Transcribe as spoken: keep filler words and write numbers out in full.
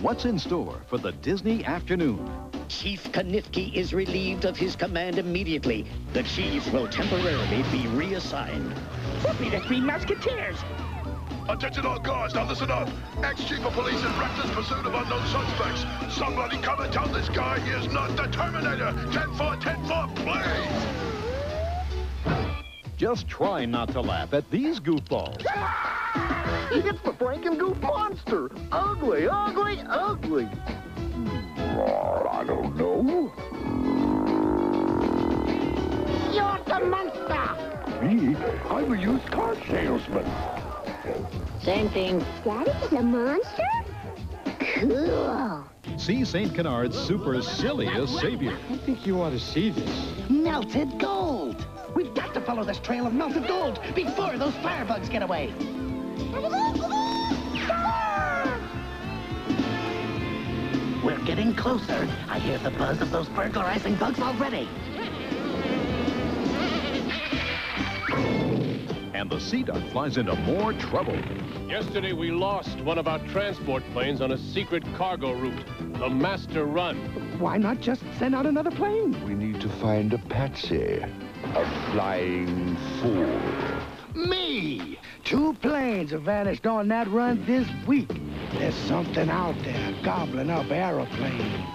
what's in store for the Disney afternoon. Chief Kanifki is relieved of his command immediately. The chief will temporarily be reassigned. What be the Three Musketeers? Attention all guards, now listen up. Ex-chief of police in reckless pursuit of unknown suspects. Somebody come and tell this guy he is not the Terminator. ten four, ten four, please! Just try not to laugh at these goofballs. It's the Franken-Goof monster. Ugly, ugly, ugly. I don't know. You're the monster. Me? I'm a used car salesman. Same thing. Daddy's a monster? Cool. See Saint Canard's super silliest savior. I think you ought to see this. Melted gold. We've got to follow this trail of melted gold before those firebugs get away. We're getting closer. I hear the buzz of those burglarizing bugs already. And the Sea Duck flies into more trouble. Yesterday, we lost one of our transport planes on a secret cargo route, the Master Run. Why not just send out another plane? We need to find a patsy. A flying fool. Me! Two planes have vanished on that run this week. There's something out there gobbling up aeroplanes.